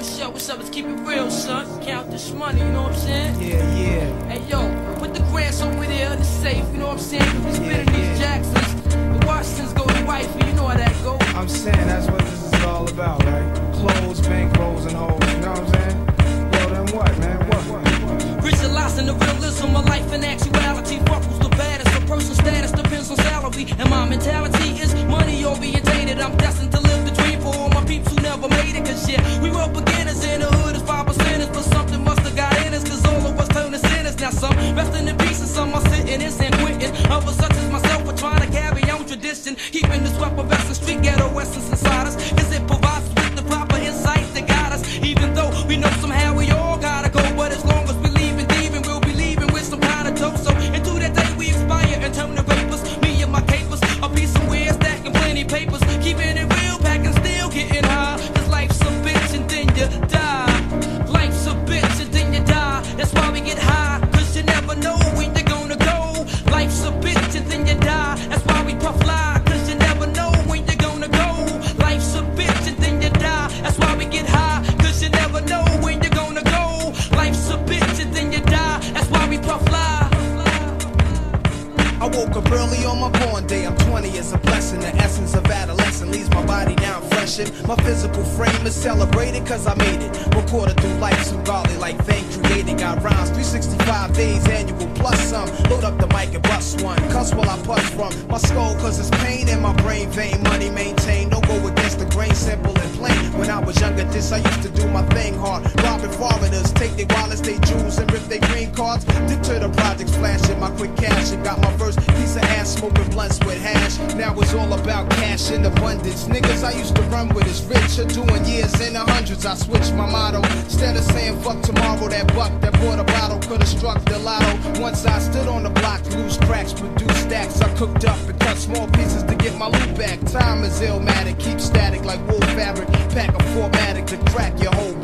what's up? Let's keep it real, son. Count this money, you know what I'm saying? Yeah, yeah. Hey, yo, put the grants over there in the safe, you know what I'm saying? Cause we spinning these Jacksons. The Washingtons go to wifey, you know how that go. I'm saying that's what this is all about, right? Clothes, bankrolls, and hoes, you know what I'm saying? Yo, then what, man? What? Visualizing the realism of life and actuality. Fuck who's the baddest, the person's status depends on salary. And my mentality is money orientated. I'm destined to live the dream for all my peeps who never made it. Cause shit, we were beginners in the hood as 5%ers. But something must have got in us, cause all of us turned to sinners. Now some resting in peace and some are sitting in San Quentin. Others such as myself are trying to carry on tradition, keeping the sweat of Western street ghetto essence inside us. Cause it provides us with the proper insight that guide us. Even though we know somehow we all gotta go, but as long as we leave and thieving, we'll be leaving with some kind of dough. So into that day we expire and turn to vapors. Me and my capers, a piece of weird stacking plenty papers, keeping it real, packing still getting high. Cause life's a bitch and then you die. Life's a bitch and then you die. That's why we get high, cause you never know when you're gonna go. Life's a bitch and then you die. That's why we puff fly, cause you never know when you're gonna go. Life's a bitch and then you die. That's why we get high, cause you never know when you're gonna go. Life's a bitch and then you die. That's why we puff fly. I woke up early on my born day. I'm 20, it's a blessing. The essence of adolescence leaves my body now freshened. My physical frame is celebrated cause I made it. Recorded through life, so godly like fame created. Got rhymes 365 days annual plus some. Load up the mic and bust one. Cuss while I push from my skull cause it's pain in my brain vein. Money maintained, don't go against the grain, simple and plain. When I was younger, this I used to do my thing hard. Robbing foreigners, take their wallets, they jewels, and rip their green cards. Dip to the projects, flashing my quick cash, and got my first piece of ass, smoking blunts with hash. Now it's all about cash in abundance. Niggas I used to run with is rich, are doing years in the hundreds. I switched my motto. Instead of saying fuck tomorrow, that buck that bought a bottle could've struck the lotto. Once I stood on the block, loose cracks, produced stacks. I cooked up and cut small pieces to get my loot back. Time is illmatic, keep static like wool fabric. Pack a 4-matic to crack your whole